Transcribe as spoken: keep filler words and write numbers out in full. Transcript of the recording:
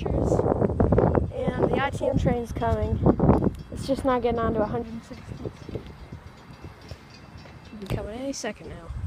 temperatures, and the I T M train's coming. It's just not getting on to one hundred sixty. It'll be coming any second now.